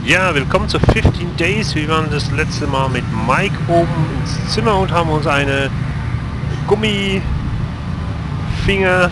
Ja, willkommen zu 15 Days. Wir waren das letzte Mal mit Mike oben ins Zimmer und haben uns eine Gummifinger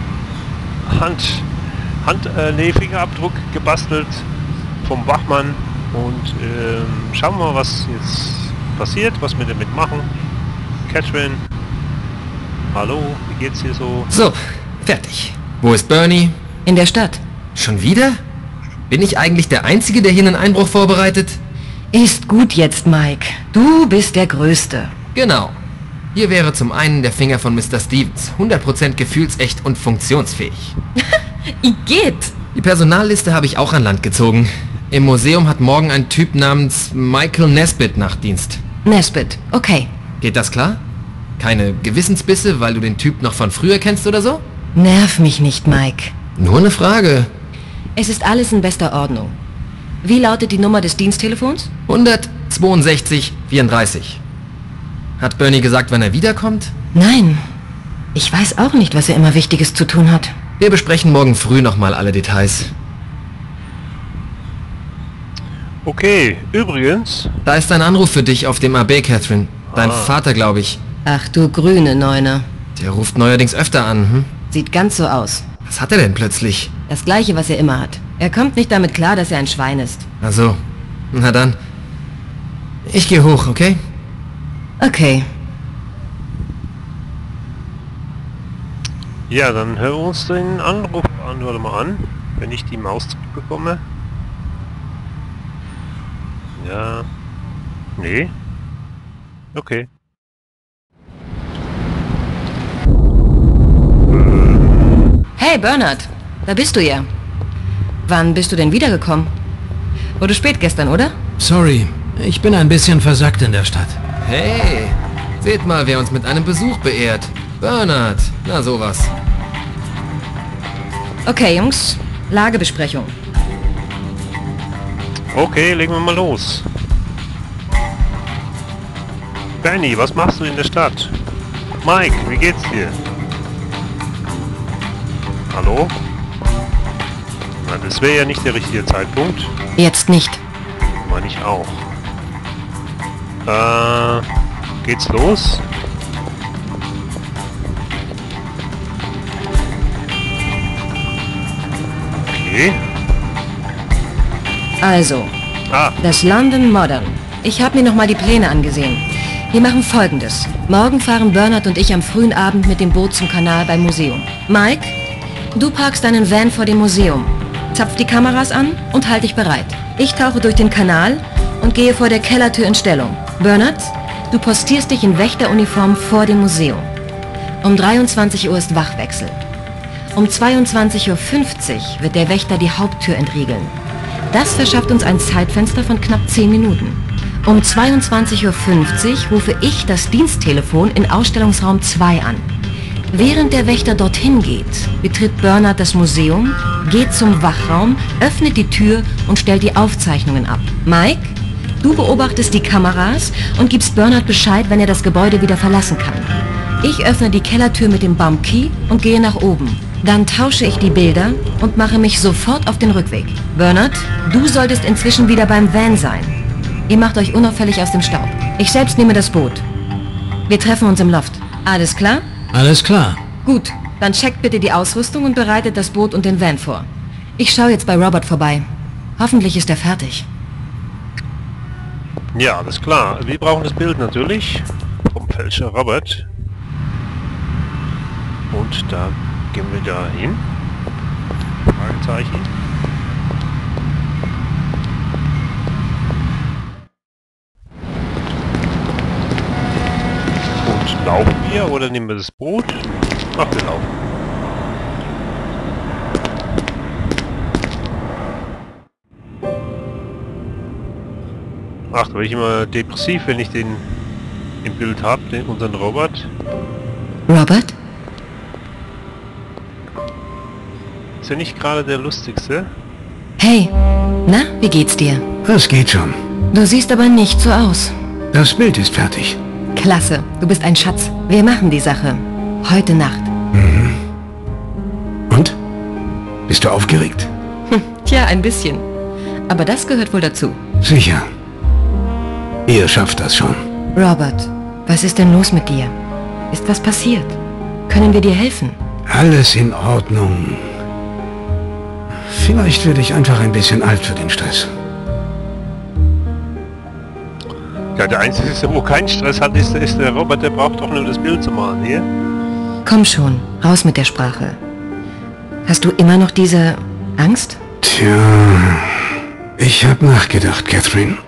Fingerabdruck gebastelt vom Wachmann und schauen wir mal, was jetzt passiert, was wir damit machen. Catherine, hallo, wie geht's dir so? So, fertig. Wo ist Bernie? In der Stadt. Schon wieder? Bin ich eigentlich der Einzige, der hier einen Einbruch vorbereitet? Ist gut jetzt, Mike. Du bist der Größte. Genau. Hier wäre zum einen der Finger von Mr. Stevens. 100% gefühlsecht und funktionsfähig. Geht. Die Personalliste habe ich auch an Land gezogen. Im Museum hat morgen ein Typ namens Michael Nesbitt Nachtdienst. Nesbitt, okay. Geht das klar? Keine Gewissensbisse, weil du den Typ noch von früher kennst oder so? Nerv mich nicht, Mike. Nur eine Frage. Es ist alles in bester Ordnung. Wie lautet die Nummer des Diensttelefons? 162 34. Hat Bernie gesagt, wann er wiederkommt? Nein. Ich weiß auch nicht, was er immer Wichtiges zu tun hat. Wir besprechen morgen früh nochmal alle Details. Okay, übrigens... Da ist ein Anruf für dich auf dem AB, Catherine. Dein Vater, glaube ich. Ach du grüne Neune. Der ruft neuerdings öfter an, hm? Sieht ganz so aus. Was hat er denn plötzlich? Das gleiche, was er immer hat. Er kommt nicht damit klar, dass er ein Schwein ist. Ach so. Na dann. Ich gehe hoch, okay? Okay. Ja, dann hören wir uns den Anruf an, warte mal an, wenn ich die Maus zurückbekomme. Ja. Nee. Okay. Hey, Bernard. Da bist du ja. Wann bist du denn wiedergekommen? Wurde spät gestern, oder? Sorry, ich bin ein bisschen versackt in der Stadt. Hey, seht mal, wer uns mit einem Besuch beehrt. Bernard, na sowas. Okay, Jungs. Lagebesprechung. Okay, legen wir mal los. Benny, was machst du in der Stadt? Mike, wie geht's dir? Hallo? Na, das wäre ja nicht der richtige Zeitpunkt. Jetzt nicht. Meine ich auch. Geht's los? Okay. Also, das London Modern. Ich habe mir nochmal die Pläne angesehen. Wir machen Folgendes. Morgen fahren Bernard und ich am frühen Abend mit dem Boot zum Kanal beim Museum. Mike, du parkst deinen Van vor dem Museum. Zapf die Kameras an und halt dich bereit. Ich tauche durch den Kanal und gehe vor der Kellertür in Stellung. Bernard, du postierst dich in Wächteruniform vor dem Museum. Um 23 Uhr ist Wachwechsel. Um 22:50 Uhr wird der Wächter die Haupttür entriegeln. Das verschafft uns ein Zeitfenster von knapp 10 Minuten. Um 22:50 Uhr rufe ich das Diensttelefon in Ausstellungsraum 2 an. Während der Wächter dorthin geht, betritt Bernard das Museum, geht zum Wachraum, öffnet die Tür und stellt die Aufzeichnungen ab. Mike, du beobachtest die Kameras und gibst Bernard Bescheid, wenn er das Gebäude wieder verlassen kann. Ich öffne die Kellertür mit dem Bump-Key und gehe nach oben. Dann tausche ich die Bilder und mache mich sofort auf den Rückweg. Bernard, du solltest inzwischen wieder beim Van sein. Ihr macht euch unauffällig aus dem Staub. Ich selbst nehme das Boot. Wir treffen uns im Loft. Alles klar? Alles klar. Gut, dann checkt bitte die Ausrüstung und bereitet das Boot und den Van vor. Ich schaue jetzt bei Robert vorbei. Hoffentlich ist er fertig. Ja, alles klar. Wir brauchen das Bild natürlich vom Fälscher Robert. Und da gehen wir da hin. Fragezeichen. Und laufen wir oder nehmen wir das Boot? Ach, wir laufen. Ach, da bin ich immer depressiv, wenn ich den im Bild habe, unseren Robert. Robert? Ist ja nicht gerade der lustigste. Hey, na, wie geht's dir? Das geht schon. Du siehst aber nicht so aus. Das Bild ist fertig. Klasse, du bist ein Schatz. Wir machen die Sache. Heute Nacht. Und? Bist du aufgeregt? Tja, ein bisschen. Aber das gehört wohl dazu. Sicher. Ihr schafft das schon. Robert, was ist denn los mit dir? Ist was passiert? Können wir dir helfen? Alles in Ordnung. Vielleicht werde ich einfach ein bisschen alt für den Stress. Ja, der Einzige, wo keinen Stress hat, ist der Robert, der braucht doch nur das Bild zu malen, hier. Komm schon, raus mit der Sprache. Hast du immer noch diese Angst? Tja, ich habe nachgedacht, Catherine.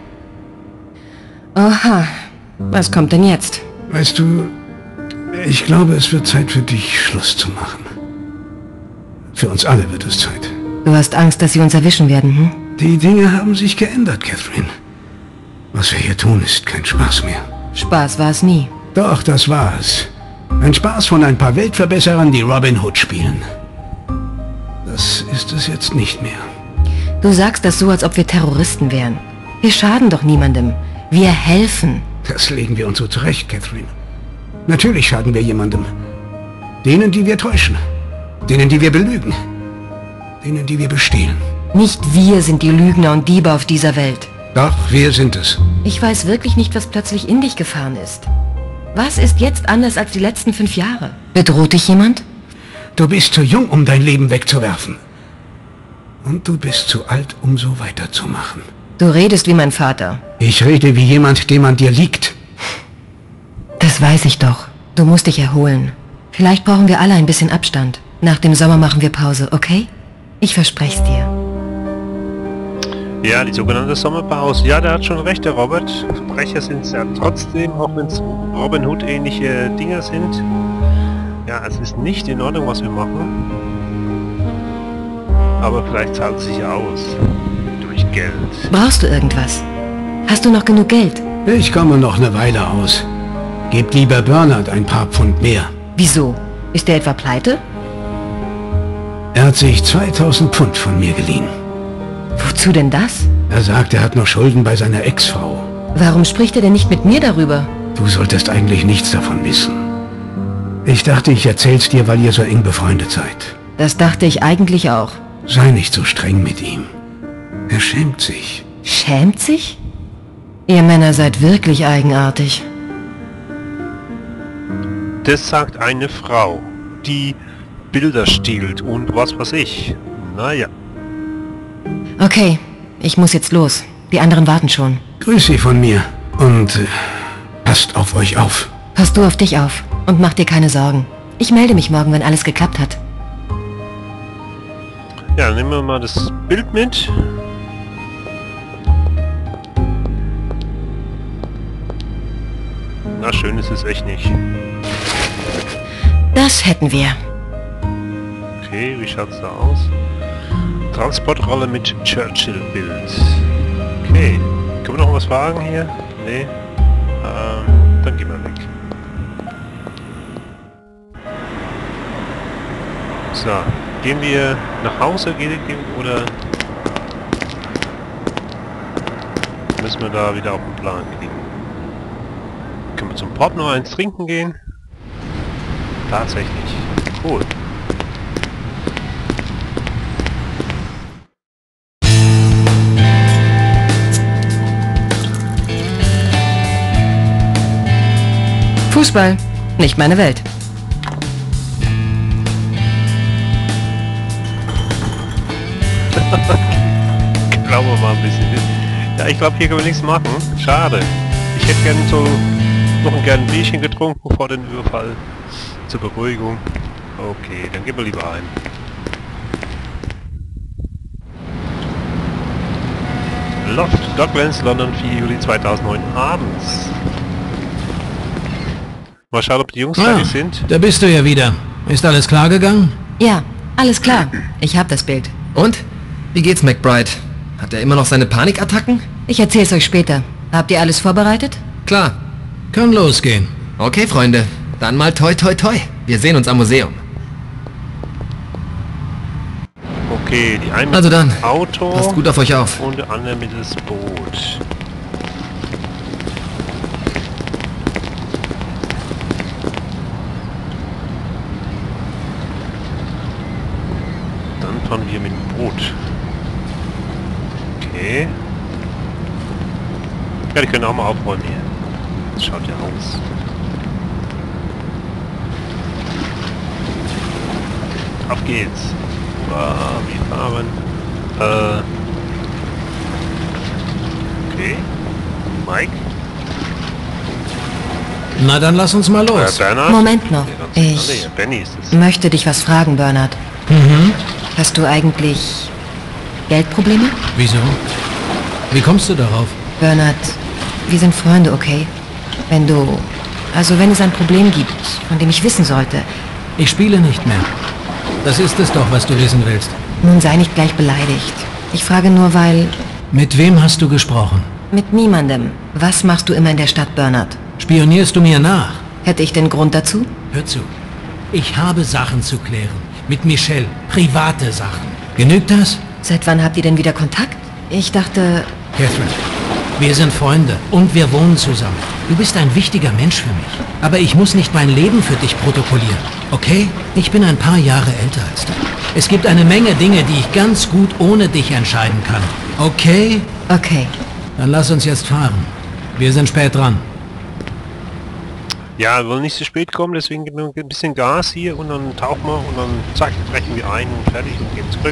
Oha, was kommt denn jetzt? Weißt du, ich glaube, es wird Zeit für dich, Schluss zu machen. Für uns alle wird es Zeit. Du hast Angst, dass sie uns erwischen werden, hm? Die Dinge haben sich geändert, Catherine. Was wir hier tun, ist kein Spaß mehr. Spaß war es nie. Doch, das war es. Ein Spaß von ein paar Weltverbesserern, die Robin Hood spielen. Das ist es jetzt nicht mehr. Du sagst das so, als ob wir Terroristen wären. Wir schaden doch niemandem. Wir helfen. Das legen wir uns so zurecht, Catherine. Natürlich schaden wir jemandem. Denen, die wir täuschen. Denen, die wir belügen. Denen, die wir bestehlen. Nicht wir sind die Lügner und Diebe auf dieser Welt. Doch, wir sind es. Ich weiß wirklich nicht, was plötzlich in dich gefahren ist. Was ist jetzt anders als die letzten 5 Jahre? Bedroht dich jemand? Du bist zu jung, um dein Leben wegzuwerfen. Und du bist zu alt, um so weiterzumachen. Du redest wie mein Vater. Ich rede wie jemand, dem an dir liegt. Das weiß ich doch. Du musst dich erholen. Vielleicht brauchen wir alle ein bisschen Abstand. Nach dem Sommer machen wir Pause, okay? Ich verspreche es dir. Ja, die sogenannte Sommerpause. Ja, der hat schon recht, der Robert. Verbrecher sind es ja trotzdem, auch wenn es Robin Hood ähnliche Dinge sind. Ja, es ist nicht in Ordnung, was wir machen. Aber vielleicht zahlt es sich aus. Durch Geld. Brauchst du irgendwas? Hast du noch genug Geld? Ich komme noch eine Weile aus. Gebt lieber Bernard ein paar Pfund mehr. Wieso? Ist der etwa pleite? Er hat sich 2000 Pfund von mir geliehen. Wozu denn das? Er sagt, er hat noch Schulden bei seiner Ex-Frau. Warum spricht er denn nicht mit mir darüber? Du solltest eigentlich nichts davon wissen. Ich dachte, ich erzähl's dir, weil ihr so eng befreundet seid. Das dachte ich eigentlich auch. Sei nicht so streng mit ihm. Er schämt sich. Schämt sich? Ihr Männer seid wirklich eigenartig. Das sagt eine Frau, die Bilder stiehlt und was weiß ich. Naja. Okay, ich muss jetzt los. Die anderen warten schon. Grüß Sie von mir und passt auf euch auf. Pass du auf dich auf und mach dir keine Sorgen. Ich melde mich morgen, wenn alles geklappt hat. Ja, nehmen wir mal das Bild mit. Na, schön ist es echt nicht. Das hätten wir. Okay, wie schaut's da aus? Transportrolle mit Churchill-Bild. Okay. Können wir noch was fragen hier? Nee. Dann gehen wir weg. So. Gehen wir nach Hause oder müssen wir da wieder auf den Plan kriegen? Können wir zum Pub noch eins trinken gehen? Tatsächlich. Cool. Fußball, nicht meine Welt. Glauben wir mal ein bisschen. Ja, ich glaube, hier können wir nichts machen. Schade. Ich hätte gerne noch ein Bierchen getrunken vor dem Überfall. Zur Beruhigung. Okay, dann gehen wir lieber heim. Loft, Docklands, London, 4. Juli 2009 abends. Mal schauen, ob die Jungs fertig sind. Da bist du ja wieder. Ist alles klar gegangen? Ja, alles klar. Ich habe das Bild. Und? Wie geht's McBride? Hat er immer noch seine Panikattacken? Ich erzähl's euch später. Habt ihr alles vorbereitet? Klar. Kann losgehen. Okay, Freunde. Dann mal toi toi toi. Wir sehen uns am Museum. Okay, die eine Also dann, mit dem Auto passt gut auf euch auf. und der andere mit das Boot. Dann fahren wir mit dem Boot. Okay. Okay. Ja, die können auch mal aufräumen hier. Das schaut ja aus. Auf geht's. Wir fahren. Okay. Mike? Na dann lass uns mal los. Bernhard? Moment noch. Ich Benny ist es. möchte dich was fragen, Bernhard. Mhm. Hast du eigentlich Geldprobleme? Wieso? Wie kommst du darauf? Bernhard, wir sind Freunde, okay? Wenn es ein Problem gibt, von dem ich wissen sollte, Ich spiele nicht mehr. Das ist es doch, was du wissen willst. nun sei nicht gleich beleidigt. Ich frage nur, weil... Mit wem hast du gesprochen? Mit niemandem. Was machst du immer in der Stadt, Bernhard? Spionierst du mir nach? Hätte ich den Grund dazu? Hör zu. Ich habe Sachen zu klären. Mit Michelle. Private Sachen. Genügt das? Seit wann habt ihr denn wieder Kontakt? Ich dachte... Catherine, wir sind Freunde und wir wohnen zusammen. Du bist ein wichtiger Mensch für mich. Aber ich muss nicht mein Leben für dich protokollieren. Okay? Ich bin ein paar Jahre älter als du. Es gibt eine Menge Dinge, die ich ganz gut ohne dich entscheiden kann. Okay? Okay. Dann lass uns jetzt fahren. Wir sind spät dran. Ja, wir wollen nicht zu spät kommen, deswegen geben wir ein bisschen Gas hier und dann tauchen wir und dann zack, brechen wir ein und fertig und gehen zurück.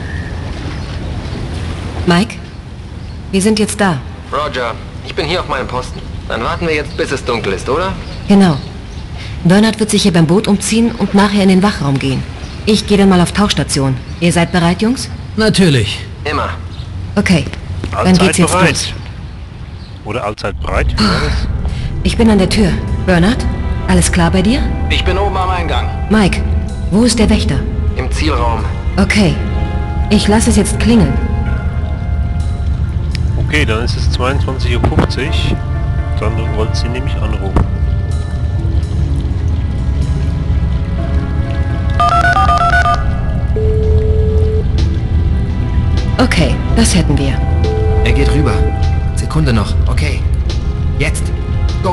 Mike? Wir sind jetzt da. Roger, ich bin hier auf meinem Posten. Dann warten wir jetzt, bis es dunkel ist, oder? Genau. Bernhard wird sich hier beim Boot umziehen und nachher in den Wachraum gehen. Ich gehe dann mal auf Tauchstation. Ihr seid bereit, Jungs? Natürlich. Immer. Okay. Dann Allzeit geht's jetzt bereit. los. Oder allzeit bereit, wie war das? Ich bin an der Tür. Bernhard? Alles klar bei dir? Ich bin oben am Eingang. Mike, wo ist der Wächter? Im Zielraum. Okay. Ich lasse es jetzt klingeln. Okay, dann ist es 22:50 Uhr. Dann wollt sie nämlich anrufen. Okay, das hätten wir. Er geht rüber. Sekunde noch. Okay. Jetzt. Go.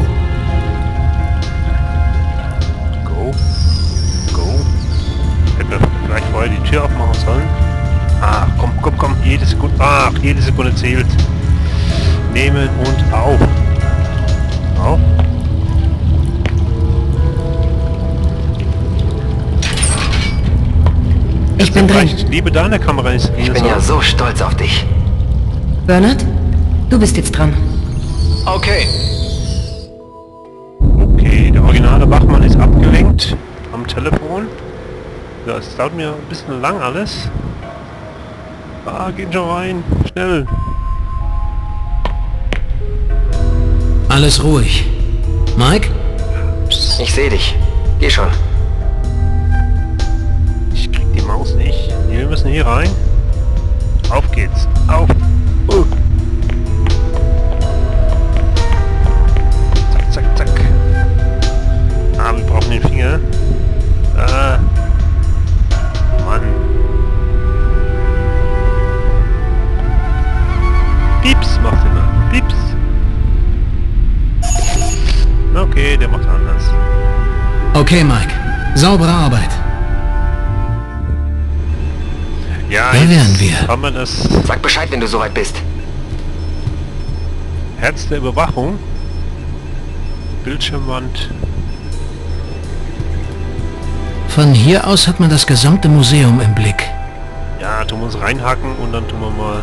Go. Go. Hätten wir vielleicht vorher die Tür aufmachen sollen. Ach, komm. Jede Sekunde. Ach, jede Sekunde zählt. Nehmen und auf. Auf. Ich bin drin. Liebe deine Kamera ist Ich bin ja so stolz auf dich. Bernhard, du bist jetzt dran. Okay. Okay, der originale Wachmann ist abgelenkt am Telefon. Ja, es dauert mir ein bisschen lang alles. Ah, geht schon rein. Schnell. Alles ruhig. Mike? Ich sehe dich. Geh schon. Ich krieg die Maus nicht. Wir müssen hier rein. Auf geht's. Auf. Zack. Ah, wir brauchen den Finger. Mann. Pieps macht immer. Pieps. Okay, der macht anders. Okay, Mike. Saubere Arbeit. Ja, Wer jetzt wären wir? haben wir das Sag Bescheid, wenn du soweit bist. Herz der Überwachung. Bildschirmwand. Von hier aus hat man das gesamte Museum im Blick. Ja, tun wir uns reinhacken und dann tun wir mal...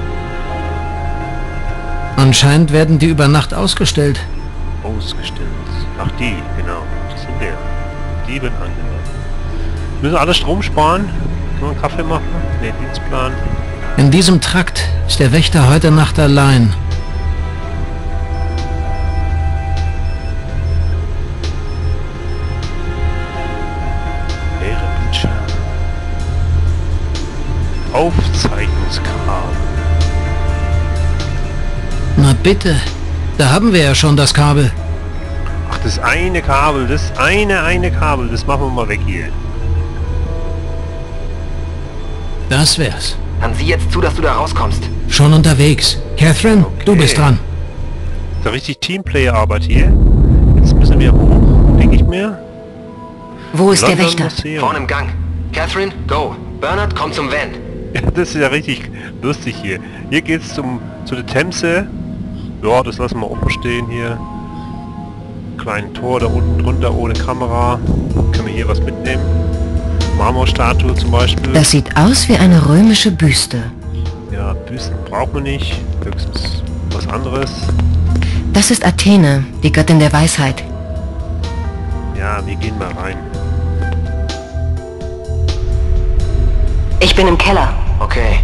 Anscheinend werden die über Nacht ausgestellt. ausgestellt. Ach, die, genau. Die sind der. Die werden angenommen. Müssen alle Strom sparen? Können wir einen Kaffee machen? Ne, Dienstplan. In diesem Trakt ist der Wächter heute Nacht allein. Leere Bildschirm. Aufzeichnungskabel. Na bitte. Da haben wir ja schon das Kabel. Ach, das eine Kabel. Das eine Kabel. Das machen wir mal weg hier. Das wär's. Dann sieh jetzt zu, dass du da rauskommst. Schon unterwegs. Catherine, Okay. du bist dran. Da richtig Teamplayer-Arbeit hier. Jetzt müssen wir hoch, denke ich mir. Wo ist der London Wächter? Museum. Vorne im Gang. Catherine, go. Bernhard, komm zum Van. Das ist ja richtig lustig hier. Hier geht's zu der Themse. Ja, das lassen wir offen stehen hier. Kleinen Tor da unten drunter ohne Kamera. Können wir hier was mitnehmen? Marmorstatue zum Beispiel. Das sieht aus wie eine römische Büste. Ja, Büsten braucht man nicht. Höchstens was anderes. Das ist Athene, die Göttin der Weisheit. Ja, wir gehen mal rein. Ich bin im Keller. Okay.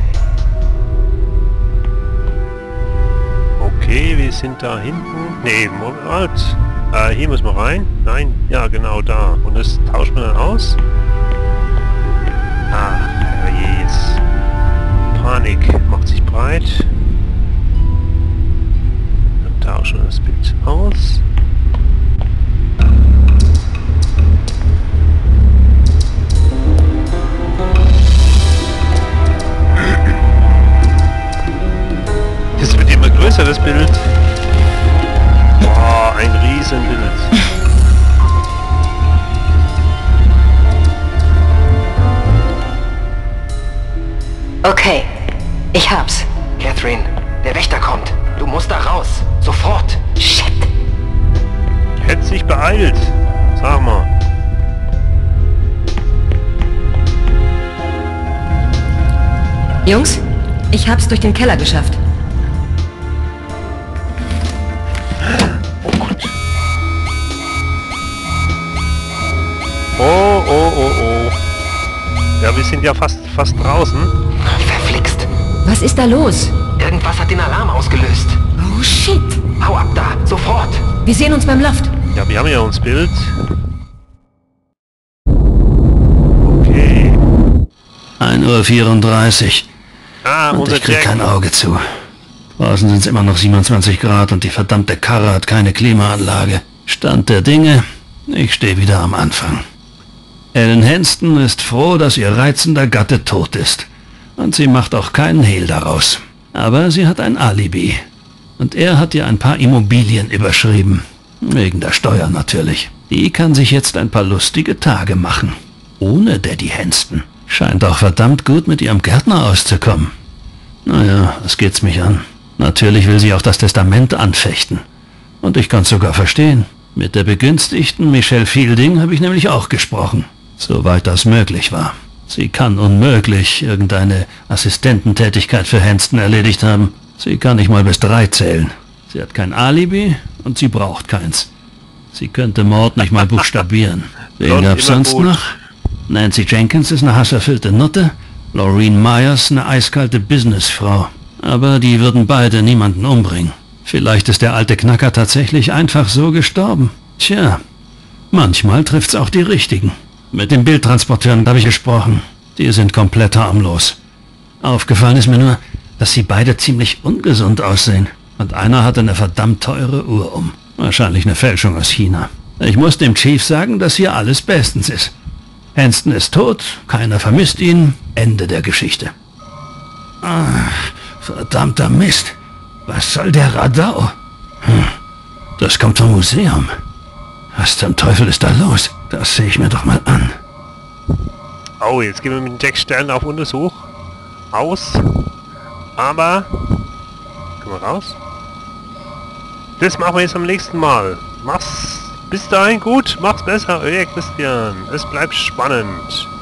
Okay, wir sind da hinten. Nee, Moment. Hier müssen wir rein. Nein, ja genau da. Und das tauscht man dann aus. Ah, herrje, jetzt. Panik macht sich breit. Dann tauschen wir das Bild aus. Das wird immer größer, das Bild. Boah, ein Riesenbild. Okay, ich hab's. Catherine, der Wächter kommt. Du musst da raus. Sofort. Shit. Hätte sich beeilt. Sag mal. Jungs, ich hab's durch den Keller geschafft. Oh Gott. Oh, oh, oh, oh. Ja, wir sind ja fast draußen. Verflixt. Was ist da los? Irgendwas hat den Alarm ausgelöst. Oh shit. Hau ab da. Sofort. Wir sehen uns beim Loft. Ja, wir haben ja uns Bild. Okay. 1:34 Uhr. Ah, Und unser ich krieg Jack. kein Auge zu. Draußen sind es immer noch 27 Grad und die verdammte Karre hat keine Klimaanlage. Stand der Dinge, ich stehe wieder am Anfang. Ellen Henston ist froh, dass ihr reizender Gatte tot ist. Und sie macht auch keinen Hehl daraus. Aber sie hat ein Alibi. Und er hat ihr ein paar Immobilien überschrieben. Wegen der Steuer natürlich. Die kann sich jetzt ein paar lustige Tage machen. Ohne Daddy Henston. Scheint auch verdammt gut mit ihrem Gärtner auszukommen. Naja, was geht's mich an? Natürlich will sie auch das Testament anfechten. Und ich kann's sogar verstehen. Mit der Begünstigten Michelle Fielding habe ich nämlich auch gesprochen. Soweit das möglich war. Sie kann unmöglich irgendeine Assistententätigkeit für Henston erledigt haben. Sie kann nicht mal bis 3 zählen. Sie hat kein Alibi und sie braucht keins. Sie könnte Mord nicht mal buchstabieren. Wen gab's sonst noch? Nancy Jenkins ist eine hasserfüllte Nutte. Laureen Myers eine eiskalte Businessfrau. Aber die würden beide niemanden umbringen. Vielleicht ist der alte Knacker tatsächlich einfach so gestorben. Tja, manchmal trifft's auch die Richtigen. Mit den Bildtransporteuren habe ich gesprochen. Die sind komplett harmlos. Aufgefallen ist mir nur, dass sie beide ziemlich ungesund aussehen. Und einer hatte eine verdammt teure Uhr um. Wahrscheinlich eine Fälschung aus China. Ich muss dem Chief sagen, dass hier alles bestens ist. Henston ist tot, keiner vermisst ihn, Ende der Geschichte. Ah, verdammter Mist. Was soll der Radau? Das kommt vom Museum. Was zum Teufel ist da los? Das sehe ich mir doch mal an. Oh, jetzt gehen wir mit den Jack Stern auf Untersuch. Aus. Aber... Können wir raus? Das machen wir jetzt am nächsten Mal. Mach's bis dahin gut, mach's besser, euer Christian. Es bleibt spannend.